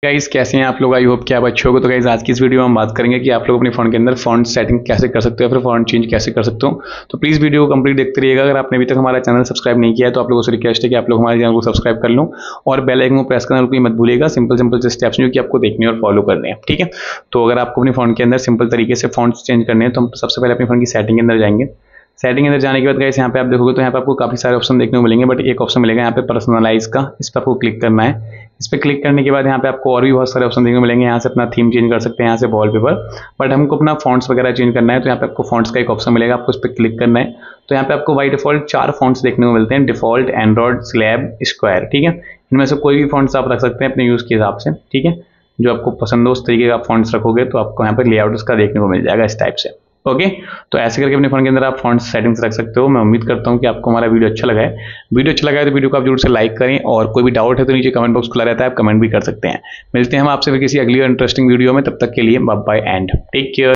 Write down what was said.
Guys कैसे हैं आप लोग। आई होप कि आप अच्छे होगे। तो गाइस आज की इस वीडियो में हम बात करेंगे कि आप लोग अपने फोन के अंदर फॉन्ट सेटिंग कैसे कर सकते हो या फिर फॉन्ट चेंज कैसे कर सकते हो। तो प्लीज़ वीडियो को कंप्लीट देखते रहिएगा। अगर आपने अभी तक हमारा चैनल सब्सक्राइब नहीं किया है तो आप लोगों से रिक्वेस्ट है कि आप लोग हमारे चैनल को सब्सक्राइब कर लो और बेल आइकन को प्रेस करना बिल्कुल मत भूलिएगा। सिंपल सिंपल से स्टेप्स जो कि आपको देखने और फॉलो करने हैं, ठीक है। तो अगर आपको अपने फोन के अंदर सिंपल तरीके से फॉन्ट्स चेंज करने हैं तो हम सबसे पहले अपने फोन की सेटिंग के अंदर जाएंगे। सेटिंग अंदर जाने के बाद गाइस यहाँ पे आप देखोगे तो यहाँ पे आपको काफ़ी सारे ऑप्शन देखने को मिलेंगे, बट एक ऑप्शन मिलेगा यहाँ पे पर्सनलाइज का। इस पर आपको क्लिक करना है। इस पर क्लिक करने के बाद यहाँ पे आपको और भी बहुत सारे ऑप्शन देखने को मिलेंगे। यहाँ से अपना थीम चेंज कर सकते हैं, यहाँ से वॉलपेपर, बट हमको अपना फॉन्ट्स वगैरह चेंज करना है तो यहाँ पे आपको फॉन्ट्स का एक ऑप्शन मिलेगा, आपको इस पर क्लिक करना है। तो यहाँ पे आपको बाई डिफॉल्ट 4 फॉन्ट्स देखने को मिलते हैं, डिफॉल्ट, एंड्रॉइड, स्लैब, स्क्वायर, ठीक है। इनमें से कोई भी फॉन्ट्स आप रख सकते हैं अपने यूज़ के हिसाब से, ठीक है। जो आपको पसंद हो उस तरीके का आप फॉन्ट्स रखोगे तो आपको यहाँ पर लेआउट उसका देखने को मिल जाएगा इस टाइप से। ओके, तो ऐसे करके अपने फोन के अंदर आप फॉन्ट सेटिंग्स रख सकते हो। मैं उम्मीद करता हूँ कि आपको हमारा वीडियो अच्छा लगा है। वीडियो अच्छा लगा है तो वीडियो को आप जरूर से लाइक करें और कोई भी डाउट है तो नीचे कमेंट बॉक्स खुला रहता है, आप कमेंट भी कर सकते हैं। मिलते हैं हम आपसे फिर किसी अगली इंटरेस्टिंग वीडियो में, तब तक के लिए bye bye and take care.